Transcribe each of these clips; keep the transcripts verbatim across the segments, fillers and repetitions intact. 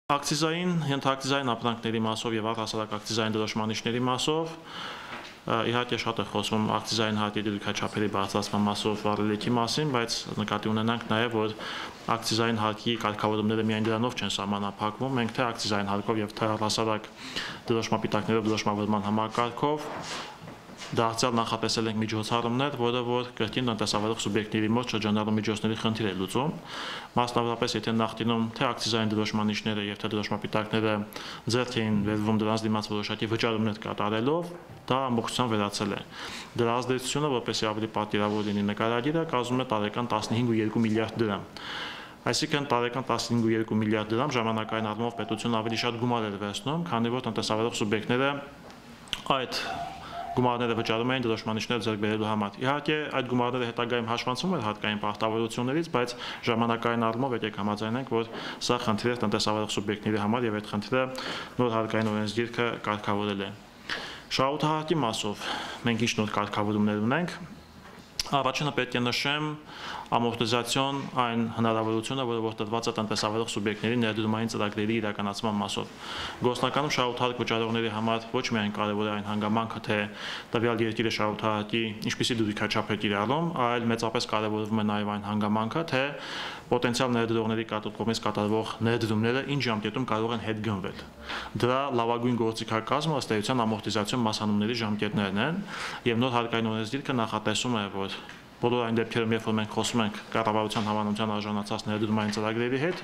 Ակցիզային, ենթակցիզային ապրանքների մասով եւ առհասարակ ակցիզային դրոշմանիչների մասով իհարկե շատ է խոսվում ակցիզային հարկի դրույքաչափերի բարձրացման մասով վառելիքի մասին, բայց նկատի ունենանք նաեւ, որ ակցիզային հարկի կարգավորումները միայն դրանով չեն սահմանափակվում, մենք թե ակցիզային հարկով եւ թե առհասարակ դրոշմապիտակներով դրոշմավորման համակարգով դարձյալ նախատեսել ենք միջոցառումներ, որը որ կրկին տնտեսավարող սուբյեկտների մոտ շրջանառու միջոցների խնդիր է լուծում, մասնավորապես եթե նախկինում թե ակցիզային դրոշմանիչները եւ թե դրոշմապիտակները ձեռք էին վերվում դրանց դիմաց որոշակի վճարումներ կատարելով, դա ամբողջությամբ վերացել է։ Դրա ազդեցությունը, որպեսզի ավելի պատկերավոր լինի նկարագիրը, կազմում է տարեկան տասնհինգ ու երկու միլիարդ դրամ։ Այսինքն տարեկան տասնհինգ ու երկու միլիարդ դրամ ժամանակային առումով պետությունը ավելի շատ գումար էր վերցնում, քանի որ տնտեսավարող սուբյեկտները այդ գումարները վճարում էին դրոշմանիչներ ձեռք բերելու համար։ Իհարկե այդ գումարները հետագայում հաշվանցվում էր հարկային պարտավորություններից, բայց ժամանակային առումով եկեք համաձայնենք, որ սա խնդիր է տնտեսավարող սուբյեկտների համար եւ այդ խնդիրը նոր հարկային օրենսգիրքը կարգավորել է։ Շահութահարկի մասով մենք ինչ նոր կարգավորումներ ունենք։ Առաջինը պետք է նշեմ ամորտիզացիոն այն հնարավորությունը, որը որ տրված է տնտեսավարող սուբյեկտների ներդրումային ծրագրերի իրականացման մասով։ Գործնականում շահութահարկ վճարողների համար ոչ միայն կարևոր է այն հանգամանքը, թե տվյալ երկիրը շահութահարկի ինչպիսի դրույքաչափ է կիրառում, այլ մեծապես կարևորվում է նաև այն հանգամանքը, թե պոտենցիալ ներդրողների կողմից կատարվող ներդրումները ինչ ժամկետում կարող են հետ գնվել։ Դրա լավագույն գործիքակազմը ըստ էության ամորտիզացիոն մասանումների ժամկետներն են, եւ նոր հարկային օրենսգիրքը նախատեսում է, որ բոլոր այն դեպքերում, երբ որ մենք խոսում ենք կառավարության հավանության արժանացած ներդրումային ծրագրերի հետ,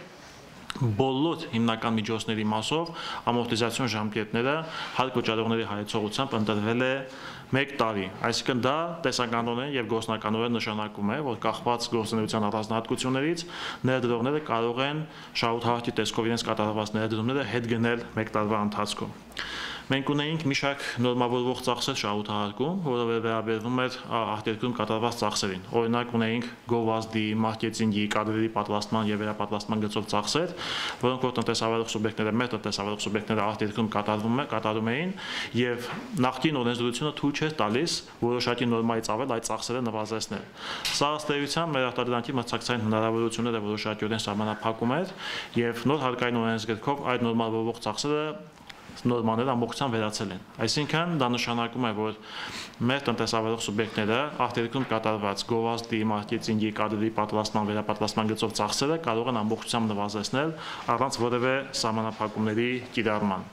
բոլոր հիմնական միջոցների մասով ամորտիզացիոն ժամկետները հարկ վճարողների հայեցողությամբ ընտրվել է մեկ տարի, այսինքն դա տեսականորեն եւ գործնականորեն նշանակում է, որ կախված գործունեության առանձնահատկություններից ներդրողները կարող են շահութահարկի տեսքով իրենց կատարված ներդրումները հետ գնել մեկ տարվա ընթացքում։ Մենք ունեինք մի շարք նորմավորվող ծախսեր շահութահարկում, որը վերաբերվում էր արտերկրում կատարված ծախսերին։ Օրինակ ունեինք գովազդի, մարքեթինգի, կադրերի պատրաստման եւ վերապատրաստման գծով ծախսեր, որոնք որ տնտեսավարող սուբյեկտները, մեր տնտեսավարող սուբյեկտները արտերկրում կատարվում է, կատարում էին եւ նախկին օրենսդրությունը թույլ չէր տալիս որոշակի նորմայից ավել այդ ծախսերը նվազեցնել։ Սա ըստ էության մեր արտադրանքի մրցակցային հնարավորությունները որոշակիորեն սահմանափակում էր եւ նոր հարկային օրենսգրքով այդ նորմալվող ծախսերը նորմաները ամբողջությամբ վերացել են։ Այսինքն դա նշանակում է, որ մեր տնտեսավարող սուբյեկտները արտերկրում կատարված գովազդի, մարքեթինգի, կադրերի պատրաստման, վերապատրաստման գծով ծախսերը կարող են ամբողջությամբ նվազեցնել առանց որևէ սահմանափակումների կիրառման։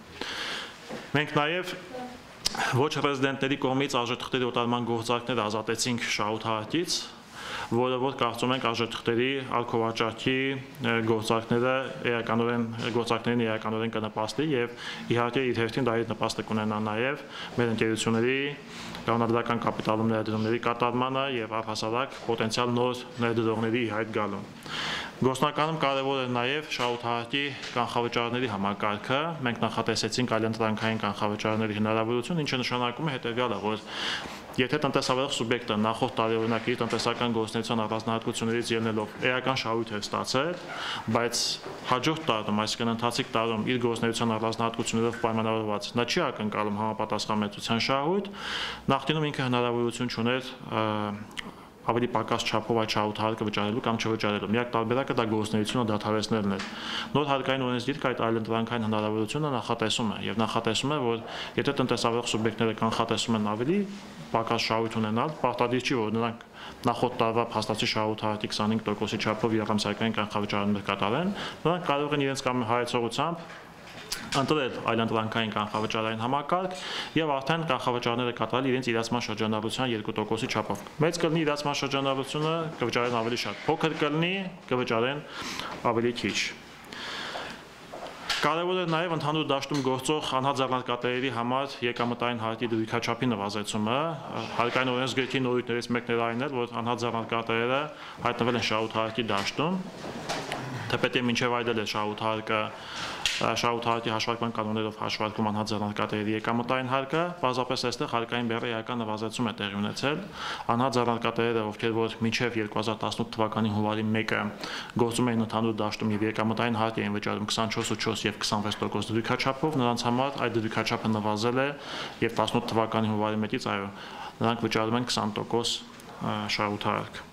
Մենք նաև ոչ ռեզիդենտների կողմից արժեթղթերի օտարման գործարքները ազատեցինք շահութահարկից, որը որ կարծում ենք արժեթղթերի ալկովաճառքի գործարքները էականորեն գործարքներին էականորեն կնպաստի եւ իհարկե իր հերթին դա իր նպաստը կունենա նաեւ մեր ընկերությունների կանոնադրական կապիտալում ներդրումների կատարմանը եւ առհասարակ պոտենցիալ նոր ներդրողների հայտ գալուն։ Գործնականում կարևոր է նաև շահութահարկի կանխավճարների համակարգը։ Մենք նախատեսեցինք այլընտրանքային կանխավճարների հնարավորություն, ինչը նշանակում է հետևյալը, որ եթե տնտեսավարող սուբյեկտը նախորդ տարի օրինակ իր տնտեսական գործունեության առանձնահատկություններից ելնելով էական շահույթ է ստացել, բայց հաջորդ տարում, այսինքն ընթացիկ տարում իր գործունեության առանձնահատկություններով պայմանավորված նա չի ակնկալում համապատասխան մեծության շահույթ, նախկինում ինքը հնարավորություն չուներ ավելի պակաս չափով այդ շահութահարկը վճարելու կամ չվճարելու։ Միակ տարբերակը դա գործունեությունը դադարեցնելն է։ Նոր հարկային օրենսգիրքը այդ այլընտրանքային հնարավորությունը նախատեսում է եւ նախատեսում է, որ եթե տնտեսավարող սուբյեկտները կանխատեսում են ավելի պակաս շահույթ ունենալ, պարտադիր չի, որ նրանք նախորդ տարվա փաստացի շահութահարկի քսանհինգ տոկոսի չափով եղամսայական կանխավճարներ կատարեն, նրանք կարող են իրենց կամ հայեցողությամբ ընտրել այլընտրանքային կանխավճարային համակարգ եւ արդեն կանխավճարները կատարել իրենց իրացման շրջանառության երկու տոկոսի չափով։ Մեծ կլինի իրացման շրջանառությունը կվճարեն ավելի շատ, փոքր կլինի կվճարեն ավելի քիչ։ Կարևոր է նաև ընդհանուր դաշտում գործող անհատ ձեռնարկատերերի համար եկամտային հարկի դրույքաչափի նվազեցումը։ Հարկային օրենսգրքի նորույթներից մեկն էր այն, որ անհատ ձեռնարկատերերը հայտնվել են շահութահարկի դաշտում, թեպետի մինչև այդ էլ է շահութահարկը շահութահարկի հաշվարկման կանոններով հաշվարկում անհատ ձեռնարկատերերի եկամտային հարկը, պարզապես այստեղ հարկային բեռը էական նվազեցում է տեղի ունեցել։ Անհատ ձեռնարկատերերը, ովքեր որ մինչև երկու հազար տասնութ թվականի հունվարի մեկը գործում էին ընդհանուր դաշտում եւ եկամտային հարկ էին վճարում քսանչորս ու չորս եւ քսանվեց տոկոս դրույքաչափով, նրանց համար այդ դրույքաչափը նվազել է եւ տասնութ թվականի հունվարի մեկից այո, նրանք վճարում են քսան տոկոս շահութահարկ։